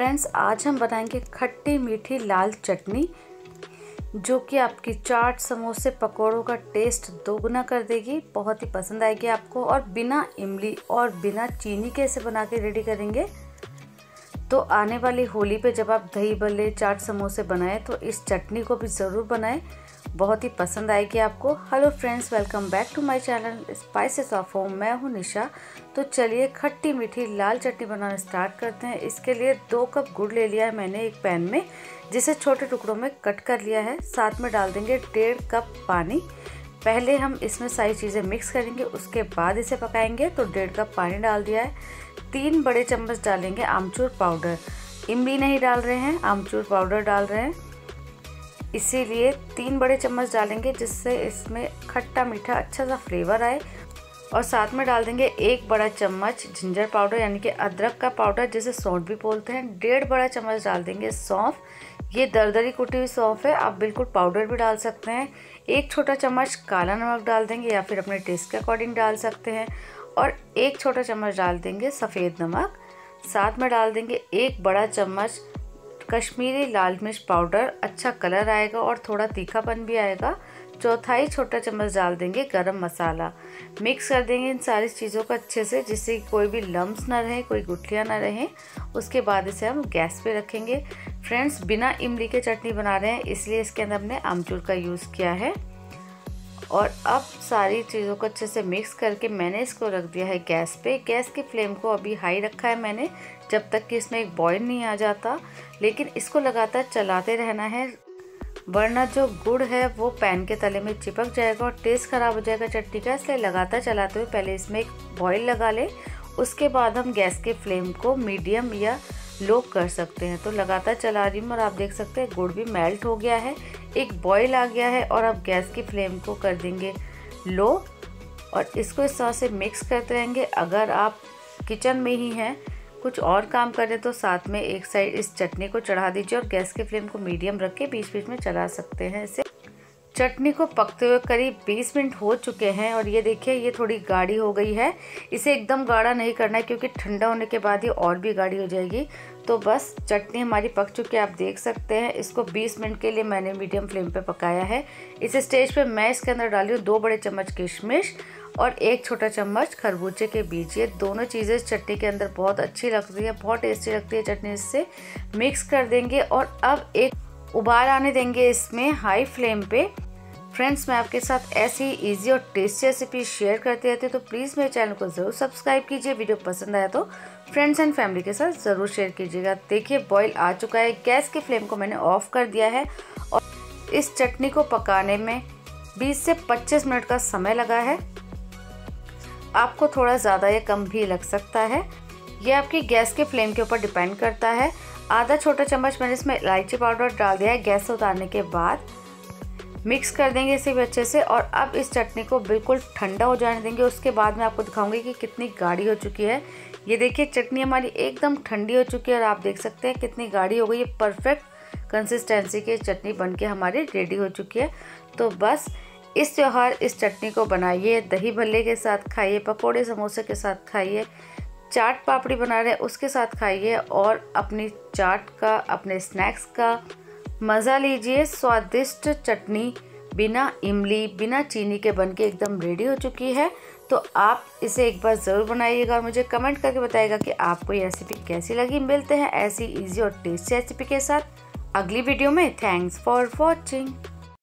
Friends, आज हम बनाएंगे खट्टी मीठी लाल चटनी जो कि आपकी चाट, समोसे, पकौड़ों का टेस्ट दोगुना कर देगी। बहुत ही पसंद आएगी आपको। और बिना इमली और बिना चीनी के इसे बना के रेडी करेंगे तो आने वाली होली पे जब आप दही बल्ले, चाट, समोसे बनाएं तो इस चटनी को भी ज़रूर बनाएं, बहुत ही पसंद आएगी आपको। Hello friends, welcome back to my channel spices of home. मैं हूं निशा। तो चलिए खट्टी मीठी लाल चटनी बनाना स्टार्ट करते हैं। इसके लिए 2 कप गुड़ ले लिया है मैंने एक पैन में, जिसे छोटे टुकड़ों में कट कर लिया है। साथ में डाल देंगे 1.5 कप पानी। पहले हम इसमें सारी चीज़ें मिक्स करेंगे, उसके बाद इसे पकाएंगे। तो 1.5 कप पानी डाल दिया है। 3 बड़े चम्मच डालेंगे आमचूर पाउडर। इमली नहीं डाल रहे हैं, आमचूर पाउडर डाल रहे हैं, इसीलिए 3 बड़े चम्मच डालेंगे जिससे इसमें खट्टा मीठा अच्छा सा फ्लेवर आए। और साथ में डाल देंगे 1 बड़ा चम्मच जिंजर पाउडर यानी कि अदरक का पाउडर, जिसे सौंठ भी बोलते हैं। 1.5 बड़ा चम्मच डाल देंगे सौंफ। ये दरदरी कुटी हुई सौंफ है, आप बिल्कुल पाउडर भी डाल सकते हैं। 1 छोटा चम्मच काला नमक डाल देंगे या फिर अपने टेस्ट के अकॉर्डिंग डाल सकते हैं। और 1 छोटा चम्मच डाल देंगे सफ़ेद नमक। साथ में डाल देंगे 1 बड़ा चम्मच कश्मीरी लाल मिर्च पाउडर, अच्छा कलर आएगा और थोड़ा तीखापन भी आएगा। 1/4 छोटा चम्मच डाल देंगे गरम मसाला। मिक्स कर देंगे इन सारी चीज़ों को अच्छे से, जिससे कोई भी लम्स ना रहे, कोई गुठलियाँ ना रहें। उसके बाद इसे हम गैस पे रखेंगे। फ्रेंड्स, बिना इमली के चटनी बना रहे हैं, इसलिए इसके अंदर हमने आमचूर का यूज़ किया है। और अब सारी चीज़ों को अच्छे से मिक्स करके मैंने इसको रख दिया है गैस पे। गैस की फ्लेम को अभी हाई रखा है मैंने, जब तक कि इसमें एक बॉयल नहीं आ जाता। लेकिन इसको लगातार चलाते रहना है, वरना जो गुड़ है वो पैन के तले में चिपक जाएगा और टेस्ट ख़राब हो जाएगा चटनी का। इसलिए लगातार चलाते हुए पहले इसमें एक बॉयल लगा ले, उसके बाद हम गैस के फ्लेम को मीडियम या लो कर सकते हैं। तो लगातार चला रही हूँ और आप देख सकते हैं गुड़ भी मेल्ट हो गया है, एक बॉयल आ गया है। और अब गैस की फ्लेम को कर देंगे लो और इसको इस तरह से मिक्स करते रहेंगे। अगर आप किचन में ही हैं, कुछ और काम करें तो साथ में एक साइड इस चटनी को चढ़ा दीजिए और गैस की फ्लेम को मीडियम रख के बीच बीच में चला सकते हैं इसे। चटनी को पकते हुए करीब 20 मिनट हो चुके हैं और ये देखिए ये थोड़ी गाढ़ी हो गई है। इसे एकदम गाढ़ा नहीं करना है क्योंकि ठंडा होने के बाद ये और भी गाढ़ी हो जाएगी। तो बस चटनी हमारी पक चुकी है, आप देख सकते हैं। इसको 20 मिनट के लिए मैंने मीडियम फ्लेम पे पकाया है। इस स्टेज पे मैं इसके अंदर डाली हूँ 2 बड़े चम्मच किशमिश और 1 छोटा चम्मच खरबूजे के बीज। ये दोनों चीज़ें इस चटनी के अंदर बहुत अच्छी लगती है, बहुत टेस्टी लगती है चटनी। इससे मिक्स कर देंगे और अब एक उबाल आने देंगे इसमें हाई फ्लेम पे। फ्रेंड्स, मैं आपके साथ ऐसी इजी और टेस्टी रेसिपी शेयर करती रहती हूँ, तो प्लीज़ मेरे चैनल को ज़रूर सब्सक्राइब कीजिए। वीडियो पसंद आया तो फ्रेंड्स एंड फैमिली के साथ ज़रूर शेयर कीजिएगा। देखिए बॉईल आ चुका है, गैस की फ्लेम को मैंने ऑफ कर दिया है और इस चटनी को पकाने में 20 से 25 मिनट का समय लगा है। आपको थोड़ा ज़्यादा या कम भी लग सकता है, ये आपकी गैस के फ्लेम के ऊपर डिपेंड करता है। आधा छोटा चम्मच मैंने इसमें इलायची पाउडर डाल दिया है। गैस से उतारने के बाद मिक्स कर देंगे इसे भी अच्छे से। और अब इस चटनी को बिल्कुल ठंडा हो जाने देंगे। उसके बाद मैं आपको दिखाऊंगी कि कितनी गाढ़ी हो चुकी है। ये देखिए चटनी हमारी एकदम ठंडी हो चुकी है और आप देख सकते हैं कितनी गाढ़ी हो गई है। परफेक्ट कंसिस्टेंसी की चटनी बनके हमारी रेडी हो चुकी है। तो बस इस त्यौहार इस चटनी को बनाइए, दही भल्ले के साथ खाइए, पकोड़े समोसे के साथ खाइए, चाट पापड़ी बना रहे हैं उसके साथ खाइए और अपनी चाट का, अपने स्नैक्स का मज़ा लीजिए। स्वादिष्ट चटनी बिना इमली, बिना चीनी के बनके एकदम रेडी हो चुकी है। तो आप इसे एक बार ज़रूर बनाइएगा और मुझे कमेंट करके बताइएगा कि आपको ये रेसिपी कैसी लगी। मिलते हैं ऐसी इजी और टेस्टी रेसिपी के साथ अगली वीडियो में। Thanks for watching.